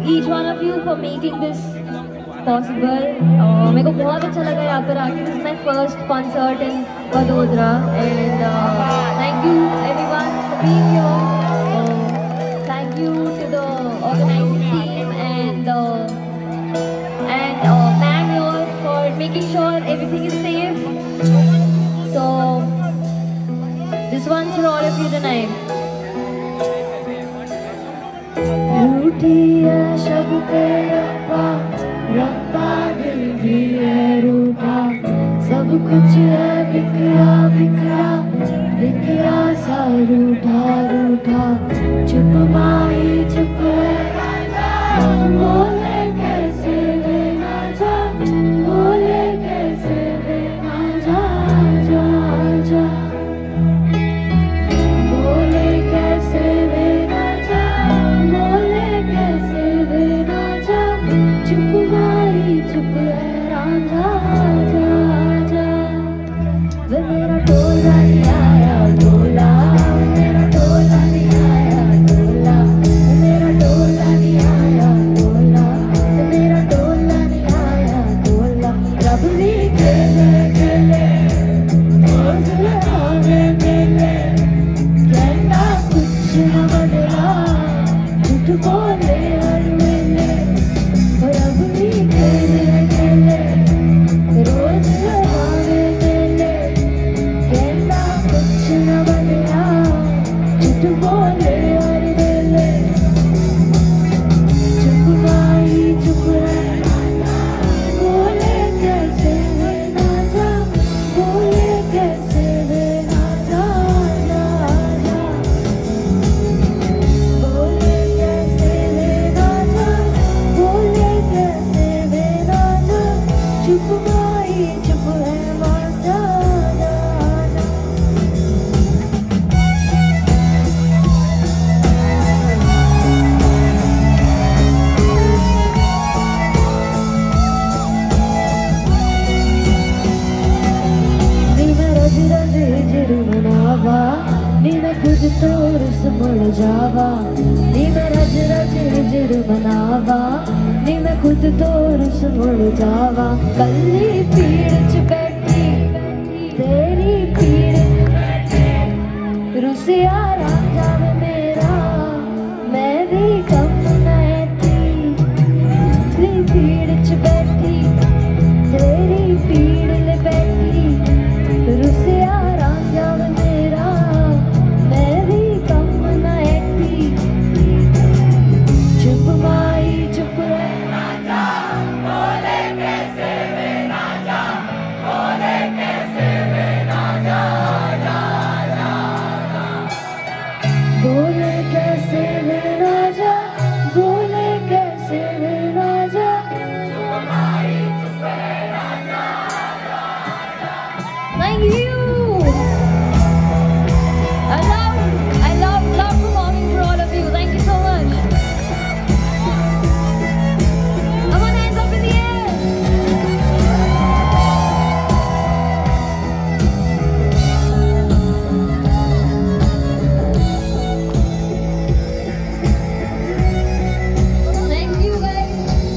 each one of you for making this possible. मेरे को बहुत अच्छा लगा यहाँ पर आके. This is my first concert in Vadodara, and thank you everyone for being here. Thank you to the organizing team and man here for making sure everything is safe. So this one's for all of you tonight. रूठी है शब पे रब्बा, रब्बा दिल भी है रूठा. सब कुछ है बिखरा बिखरा, बिखरा सा रूठा रूठा. चुप माही चुप है बोले कैसे लेना जा, बोले कैसे लेना जा जा जा. बोले कैसे लेना जा, बोले कैसे लेना जा. चुप माही चुप है रांझा जा जा. वे मेरा टोला नहीं आया टोला, मेरा टोला नहीं आया टोला. मेरा टोला नहीं आया टोला, मेरा टोला नहीं आया टोला. रब भी खेले खेले हौसले आवे मेले, कहना कुछ न बदला झूठ बोले हर वेले. रब भी खेले खेले रोज आवे मेले, कहना कुछ न बदला झूठ बोले हर वेले. चुप माही चुप है बोले कैसे लेना जा, बोले कैसे लेना जा जा जा. बोले कैसे लेना जा, बोले कैसे लेना जा. चुप माही चुप है जा जा जा. नी मैं रज रज हिजर मनावा, नी मैं खुद तो रुस मुड़ जावा. नी मैं रज रज हिजर मनावा, नी मैं खुद तो रुस मुड़ जावा. कल्ली पीड़ च बैठी तेरी पीड़ रुसिया रांझा वे मेरा, मैं भी कम नहीं थी. तेरी पीड़ च बैठी तेरी पीड़ ले बैठी, रुसिया रांझा वे मेरा, मैं भी कम नहीं थी. चुप माही चुप है बोले कैसे लेना जा, बोले कैसे लेना जा जा जा जा. बोले कैसे लेना जा, बोले कैसे लेना जा. चुप माही चुप है राजा जा जा. Thank you. I love performing for all of you. Thank you so much. Come on, hands up in the air. Thank you guys.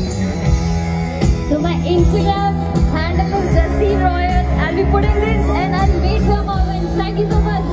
So my Instagram handle is Justine Royal. I'll be putting this and I'll wait for more wins. Thank you so much.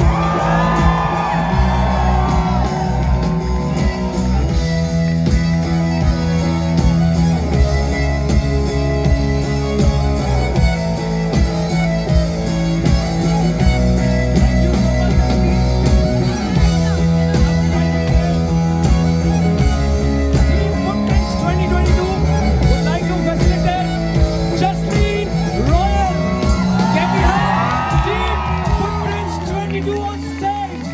Footprints 2022 would like to facilitate Justine Royal. Can we have Team Footprints 22 on stage?